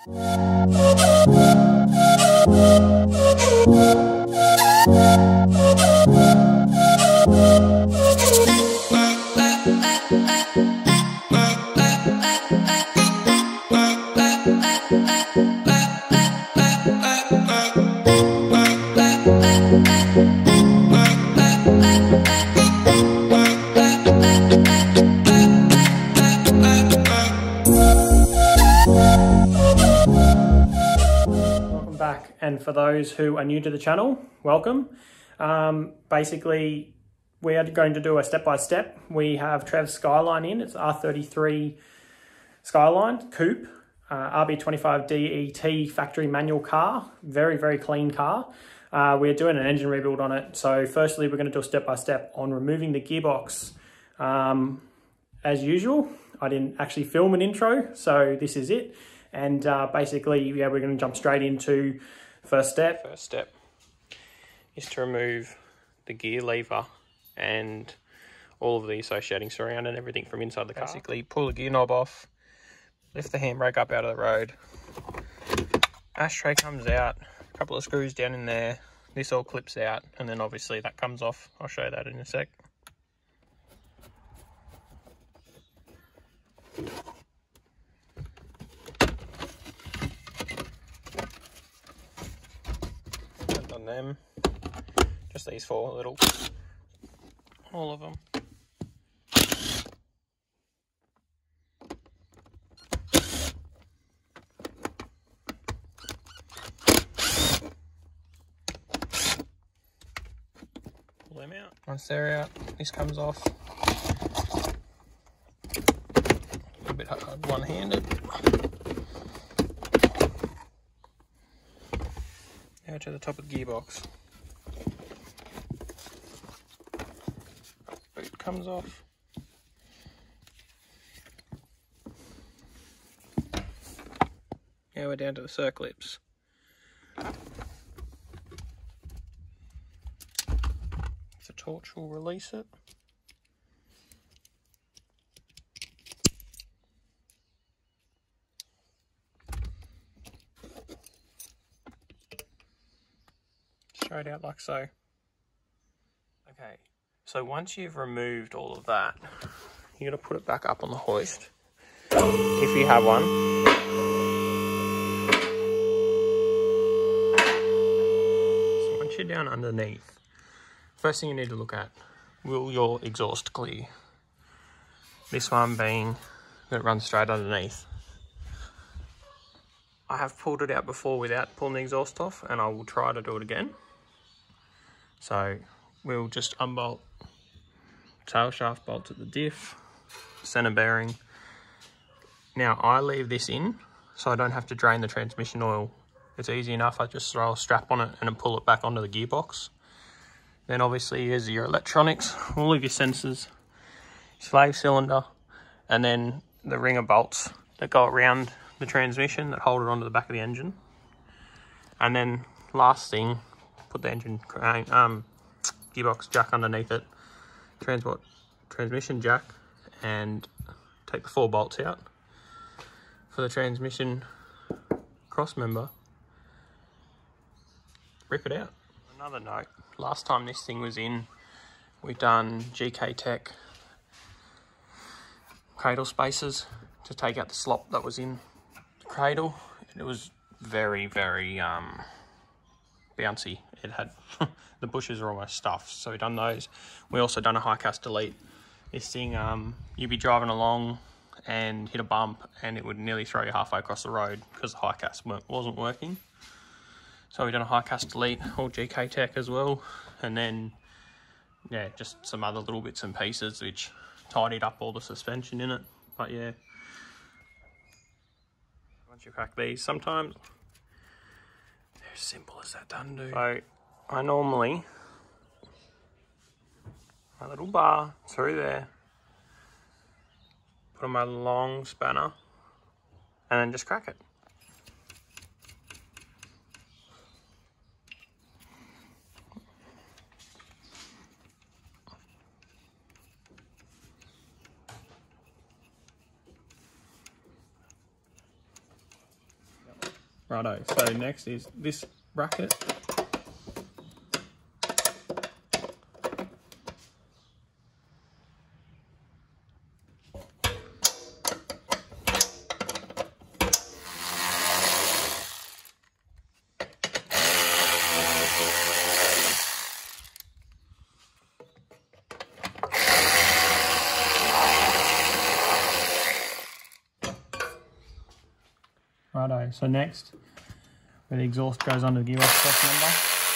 Back, and for those who are new to the channel, welcome. Basically, we are going to do a step-by-step. We have Trev's Skyline in. It's R33 Skyline Coupe, RB25 DET factory manual car. Very, very clean car. We're doing an engine rebuild on it. So firstly, we're going to do a step-by-step on removing the gearbox. As usual, I didn't actually film an intro, so this is it. And basically, yeah, we're going to jump straight into the first step. First step is to remove the gear lever and all of the associating surround and everything from inside the car. Basically, pull the gear knob off, lift the handbrake up out of the road. Ashtray comes out, a couple of screws down in there. This all clips out, and then obviously that comes off. I'll show you that in a sec. On them, just these four little, all of them. Pull them out. Once they're out, this comes off. A bit hard one-handed. Now to the top of the gearbox. Boot comes off. Now we're down to the circlips. The torch will release it. Straight out like so. Okay, so once you've removed all of that, you're going to put it back up on the hoist, if you have one. So once you're down underneath, first thing you need to look at, will your exhaust clear? This one being that it runs straight underneath. I have pulled it out before without pulling the exhaust off, and I will try to do it again. So we'll just unbolt tail shaft bolt at the diff, center bearing. Now I leave this in so I don't have to drain the transmission oil. It's easy enough. I just throw a strap on it and then pull it back onto the gearbox. Then obviously here's your electronics, all of your sensors, slave cylinder, and then the ring of bolts that go around the transmission that hold it onto the back of the engine. And then last thing, put the engine gearbox jack underneath it, transmission jack, and take the 4 bolts out for the transmission cross member. Rip it out. Another note, last time this thing was in, we done GK Tech cradle spacers to take out the slop that was in the cradle. It was very, very bouncy. It had the bushes are almost stuffed, so we done those. We also done a high cast delete. This thing, you'd be driving along and hit a bump and it would nearly throw you halfway across the road because the high cast wasn't working. So we done a high cast delete, all GK Tech as well, and then yeah, just some other little bits and pieces which tidied up all the suspension in it. But yeah, once you crack these, sometimes they're as simple as that done do. So I normally, my little bar through there, put on my long spanner, and then just crack it. Righto, so next is this bracket. Righto, so next, where the exhaust goes under the gearbox cross member.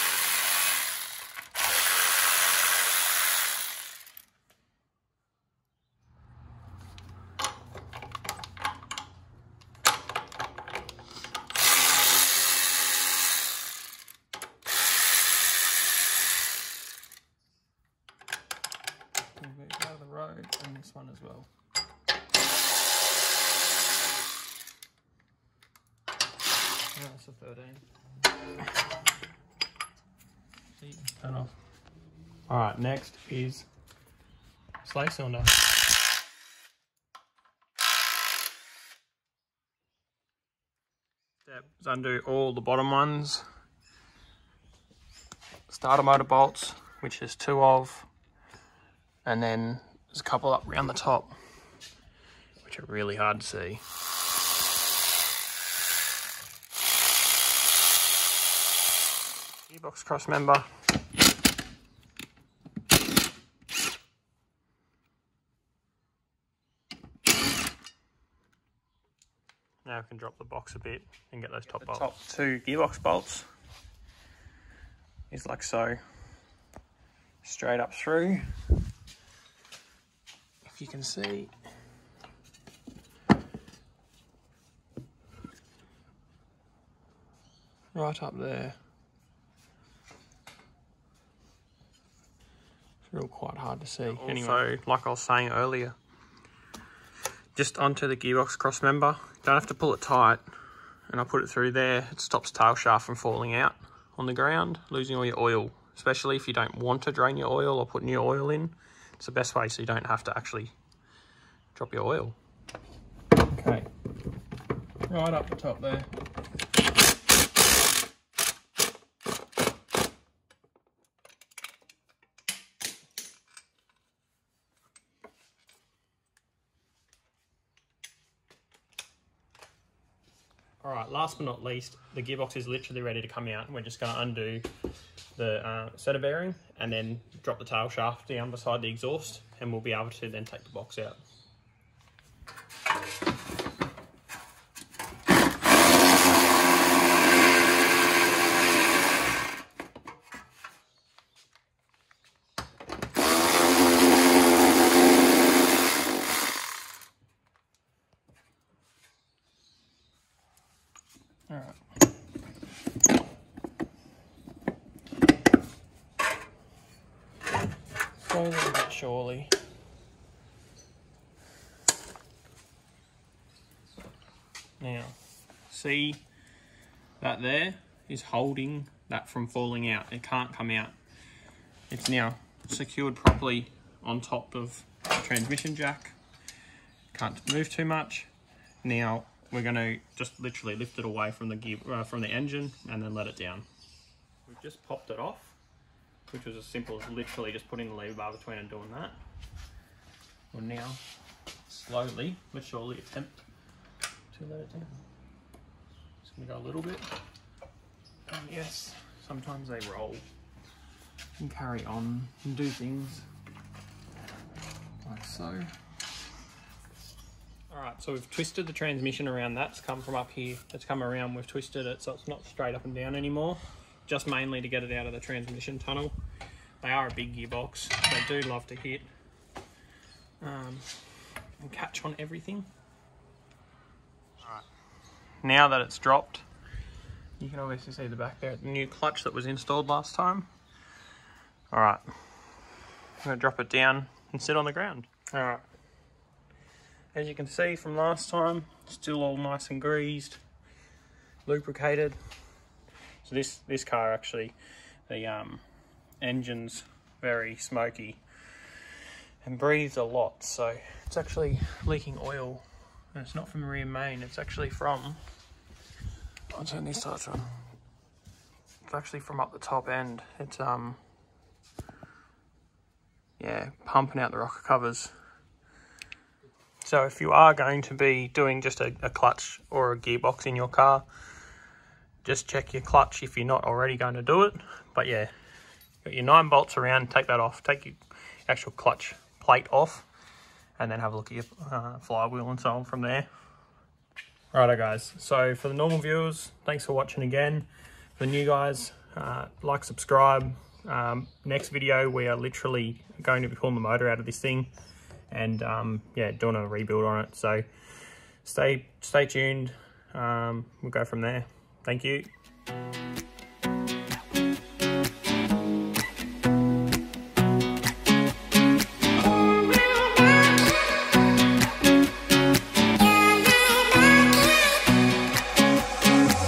Move it out of the road, and this one as well. Oh, that's a 13. See, turn off. Alright, next is slave cylinder. Step is undo all the bottom ones. Starter motor bolts, which there's 2 of. And then there's a couple up around the top, which are really hard to see. Gearbox cross member. Now we can drop the box a bit and get those top bolts. The top 2 gearbox bolts is like so, straight up through. If you can see, right up there. It's real quite hard to see. Also, anyway, like I was saying earlier, just onto the gearbox cross member. Don't have to pull it tight, and I put it through there. It stops tail shaft from falling out on the ground, losing all your oil, especially if you don't want to drain your oil or put new oil in. It's the best way so you don't have to actually drop your oil. Okay, right up the top there. Alright, last but not least, the gearbox is literally ready to come out. We're just going to undo the setter bearing and then drop the tail shaft down beside the exhaust, and we'll be able to then take the box out. Alright. Slowly but surely. Now, see that there is holding that from falling out. It can't come out. It's now secured properly on top of the transmission jack. Can't move too much. Now we're going to just literally lift it away from the from the engine and then let it down. We've just popped it off, which was as simple as literally just putting the lever bar between and doing that. We'll now slowly but surely attempt to let it down. Just going to go a little bit. And yes, sometimes they roll and carry on and do things like so. Alright, so we've twisted the transmission around. That's come from up here. It's come around, we've twisted it so it's not straight up and down anymore. Just mainly to get it out of the transmission tunnel. They are a big gearbox. They do love to hit and catch on everything. Alright, now that it's dropped, you can obviously see the back there, the new clutch that was installed last time. Alright, I'm going to drop it down and sit on the ground. Alright. As you can see from last time, still all nice and greased, lubricated. So this car actually, the engine's very smoky and breathes a lot. So it's actually leaking oil, and it's not from the rear main. It's actually from I'll turn this torch on. It's actually from up the top end. It's yeah, pumping out the rocker covers. So if you are going to be doing just a clutch or a gearbox in your car, just check your clutch if you're not already going to do it. But yeah, got your 9 bolts around, take that off, take your actual clutch plate off, and then have a look at your flywheel and so on from there. Righto guys, so for the normal viewers, thanks for watching again. For the new guys, like, subscribe. Next video, we are literally going to be pulling the motor out of this thing and yeah, doing a rebuild on it. So stay tuned. We'll go from there. Thank you.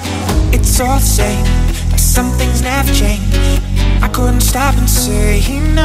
It's all the same, like some things never change. I couldn't stop and say